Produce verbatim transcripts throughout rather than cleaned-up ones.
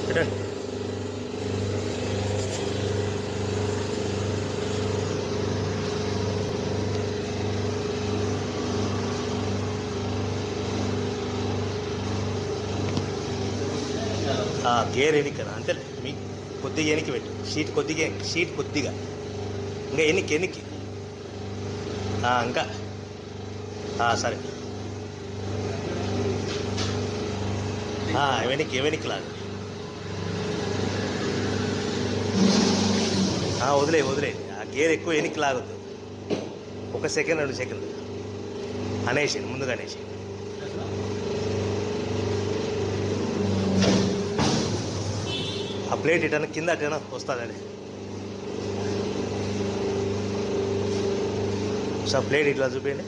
పెట్టండి. గేర్ ఎనికి కదా అంతే, మీ కొద్దిగా ఎనికి పెట్టు, షీట్ కొద్దిగా షీట్ కొద్దిగా ఇంకా ఎనికి ఎనికి ఇంకా సరే వెనక్కి వెనక్కి లాగా వదిలే వదిలే ఆ గేర్ ఎక్కువ వెనక్కి లాగొద్దు. ఒక సెకండ్ రెండు సెకండ్ అనేసి ముందుగా అనేసి ఆ ప్లేట్ ఇటన్నా కింద అటైనా వస్తుందని సార్ ప్లేట్ ఇట్లా చూపించండి.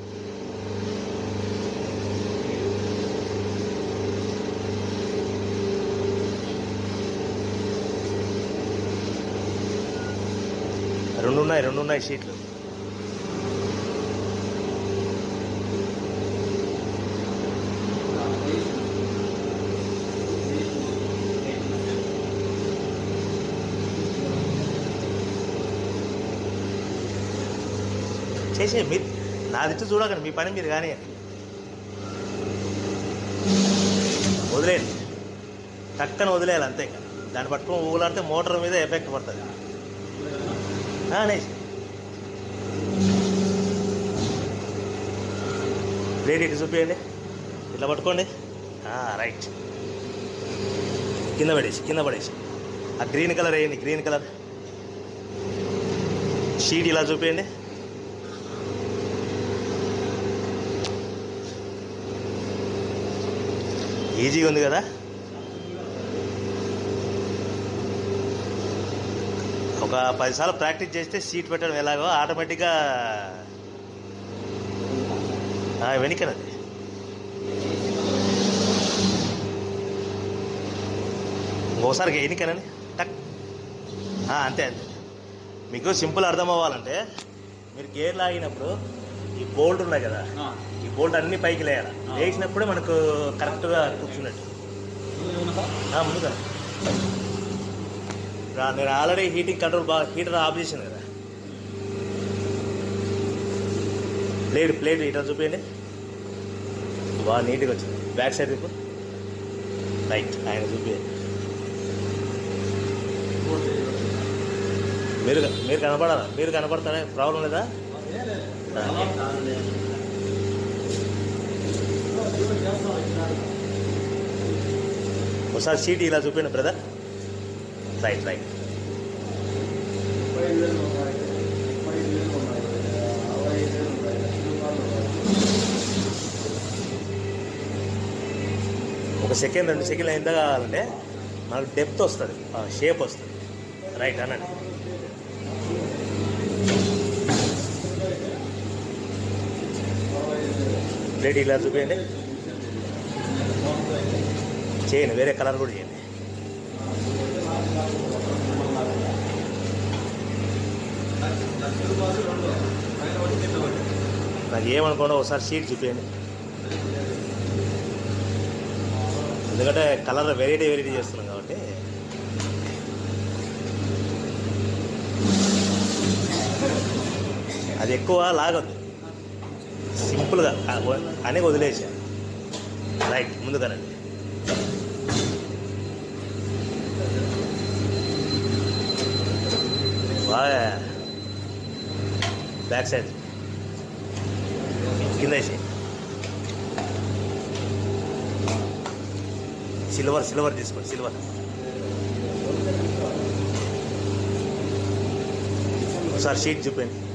రెండు ఉన్నాయి రెండు ఉన్నాయి షీట్లు. చేసే మీరు నాది చూడకండి, మీ పని మీరు కానీ వదిలేయండి, టక్కన వదిలేయాలి అంతే. ఇంకా దాన్ని పట్టుకుని ఊగులాడితే మోటార్ మీద ఎఫెక్ట్ పడుతుంది. ప్లేట్ ఇటు చూపించండి, ఇట్లా పట్టుకోండి. రైట్, కింద పడేసి కింద పడేసి ఆ గ్రీన్ కలర్ వేయండి, గ్రీన్ కలర్ షీట్ ఇలా చూపించండి. ఈజీగా ఉంది కదా. ఒక పదిసార్లు ప్రాక్టీస్ చేస్తే సీట్ పెట్టడం ఎలాగో ఆటోమేటిక్గా వెనకనది. ఇంకోసారి ఎన్నికనండి టక్ అంతే అంతే. మీకు సింపుల్ అర్థం అవ్వాలంటే మీరు గేర్ లాగినప్పుడు ఈ బోల్ట్ ఉన్నాయి కదా, ఈ బోల్ట్ అన్ని పైకి లేయాలి. లేచినప్పుడే మనకు కరెక్ట్గా కూర్చున్నట్టు. ముందుగా నేను ఆల్రెడీ హీటింగ్ కంట్రోల్ బాగా హీటర్ ఆఫ్ చేసాను కదా. ప్లేట్ ప్లేట్ హీటర్ చూపించండి, బాగా నీట్గా వచ్చింది. బ్యాక్ సైడ్ ఇప్పుడు రైట్ ఆయన చూపించండి. మీరు మీరు కనపడాలా, మీరు కనపడతానే ప్రాబ్లం లేదా. ఒకసారి సీట్ ఇలా చూపించండి బ్రదర్. రైట్ రైట్ ఒక సెకండ్ రెండు సెకండ్లు ఎంత కావాలంటే మనకు డెప్త్ వస్తుంది, షేప్ వస్తుంది. రైట్ అనండి. ప్లేట్ ఇలా చూపించండి, చేయండి వేరే కలర్ కూడా చేయండి. నాకు ఏమనుకోండి ఒకసారి షీట్ చూపించండి, ఎందుకంటే కలర్ వెరైటీ వెరైటీ చేస్తున్నాం కాబట్టి. అది ఎక్కువ లాగొద్దు, సింపుల్గా అని వదిలేసా. రైట్ ముందుగానండి. బాగా బ్యాక్ సైడ్ కింద వేసి సిల్వర్ సిల్వర్ తీసుకోండి, సిల్వర్. ఒకసారి షీట్ చూపండి.